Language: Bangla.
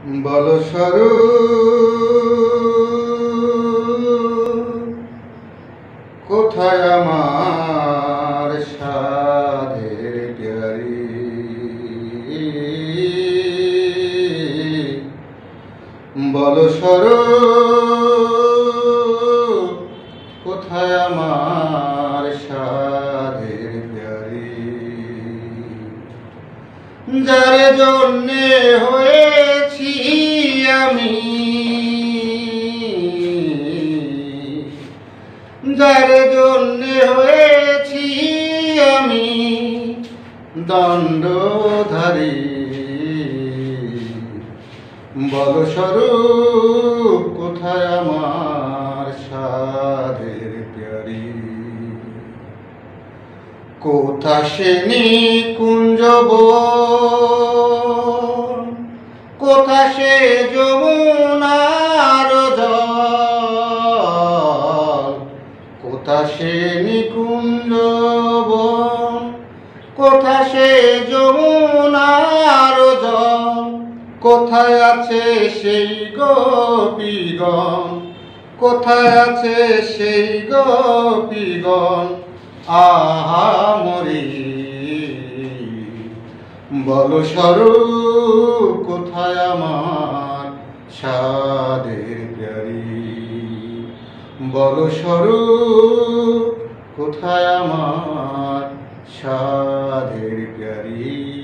বল স্বরূপ কোথায় আমার সাধের প্যারি। বল স্বরূপ কোথায় আমার সাধের প্যারি। যার জন্যে হয়েছি আমি, যার জন্যে হয়েছি আমি দণ্ডধারী। বল স্বরূপ কোথায় আমার সাধের প্যারি। কোথা সে নিকুঞ্জবন, কোথা সে যমুনার জল। কোথা সে নিকুঞ্জবন, কোথা সে যমুনার জল। কোথায় আছে সেই গোপীগণ, কোথায় আছে সেই গোপীগণ আহা মরি। বল স্বরূপ কোথায় আমার সাধের প্যারি। বল স্বরূপ কোথায় আমার সাধের প্যারি।